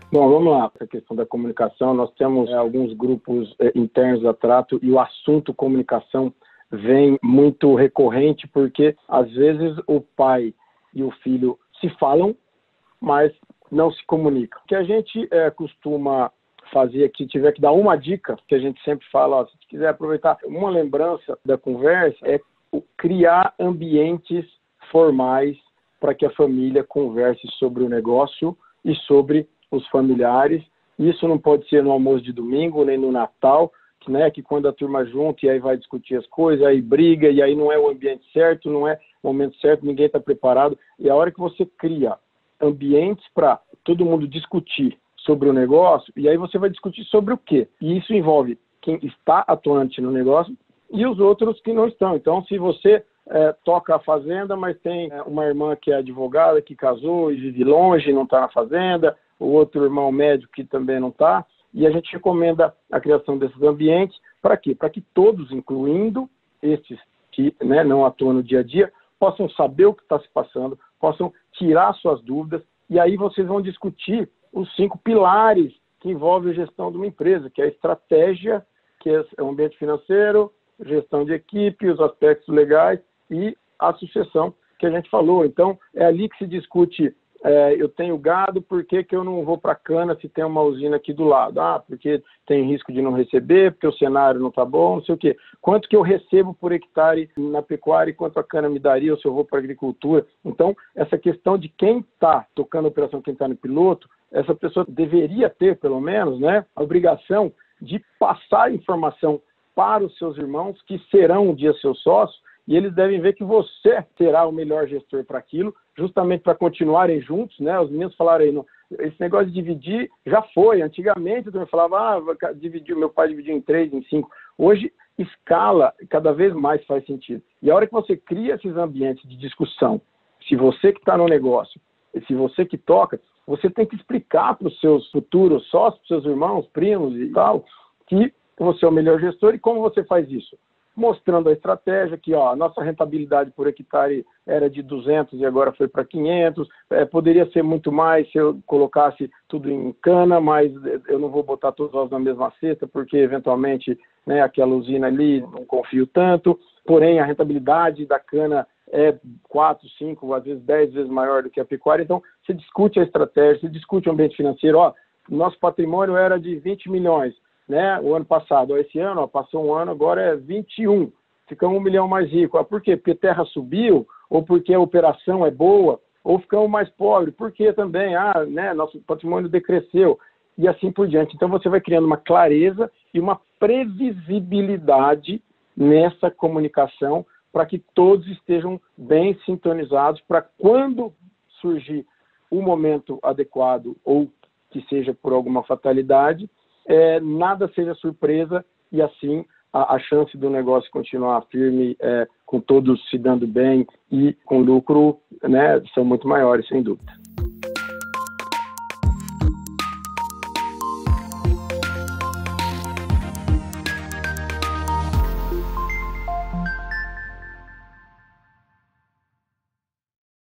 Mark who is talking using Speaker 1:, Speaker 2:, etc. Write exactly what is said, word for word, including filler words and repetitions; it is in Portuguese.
Speaker 1: Bom, vamos lá. A questão da comunicação, nós temos é, alguns grupos é, internos da Trato e o assunto comunicação vem muito recorrente porque, às vezes, o pai e o filho se falam, mas não se comunicam. O que a gente é, costuma fazer aqui, tiver que dar uma dica, que a gente sempre fala, ó, se quiser aproveitar uma lembrança da conversa, é criar ambientes formais para que a família converse sobre o negócio e sobre os familiares. Isso não pode ser no almoço de domingo, nem no Natal, que, né, que quando a turma junta e aí vai discutir as coisas, aí briga, e aí não é o ambiente certo, não é o momento certo, ninguém está preparado. E a hora que você cria ambientes para todo mundo discutir sobre o negócio, e aí você vai discutir sobre o quê? E isso envolve quem está atuante no negócio e os outros que não estão. Então, se você é, toca a fazenda, mas tem é, uma irmã que é advogada, que casou e vive longe, não está na fazenda, o outro irmão médico que também não está, e a gente recomenda a criação desses ambientes, para quê? Para que todos, incluindo estes que, né, não atuam no dia a dia, possam saber o que está se passando, possam tirar suas dúvidas, e aí vocês vão discutir os cinco pilares que envolvem a gestão de uma empresa, que é a estratégia, que é o ambiente financeiro, gestão de equipe, os aspectos legais e a sucessão que a gente falou. Então, é ali que se discute, é, eu tenho gado, por que, que eu não vou para a cana se tem uma usina aqui do lado? Ah, porque tem risco de não receber, porque o cenário não está bom, não sei o quê. Quanto que eu recebo por hectare na pecuária e quanto a cana me daria se eu vou para a agricultura? Então, essa questão de quem está tocando a operação, quem está no piloto, essa pessoa deveria ter, pelo menos, né, a obrigação de passar informação para os seus irmãos, que serão um dia seus sócios, e eles devem ver que você será o melhor gestor para aquilo, justamente para continuarem juntos, né? Os meninos falaram aí, no, esse negócio de dividir já foi. Antigamente eu também falava, ah, dividir, meu pai dividiu em três, em cinco. Hoje, escala cada vez mais faz sentido. E a hora que você cria esses ambientes de discussão, se você que está no negócio, se você que toca, você tem que explicar para os seus futuros sócios, para os seus irmãos, primos e tal, que você é o melhor gestor. E como você faz isso? Mostrando a estratégia que ó, a nossa rentabilidade por hectare era de duzentos e agora foi para quinhentos, é, poderia ser muito mais se eu colocasse tudo em cana, mas eu não vou botar todos os ovos na mesma cesta, porque eventualmente, né, aquela usina ali não confio tanto, porém a rentabilidade da cana é quatro, cinco, às vezes dez vezes maior do que a pecuária. Então você discute a estratégia, você discute o ambiente financeiro. Ó, nosso patrimônio era de vinte milhões, né, o ano passado. Ó, esse ano, ó, passou um ano, agora é vinte e um, ficamos um milhão mais rico. Ah, por quê? Porque a terra subiu, ou porque a operação é boa, ou ficamos mais pobres, porque também, ah, né, nosso patrimônio decresceu, e assim por diante. Então você vai criando uma clareza e uma previsibilidade nessa comunicação para que todos estejam bem sintonizados, para quando surgir o momento adequado ou que seja por alguma fatalidade, é, nada seja surpresa e assim a, a chance do negócio continuar firme, é, com todos se dando bem e com lucro, né, são muito maiores, sem dúvida.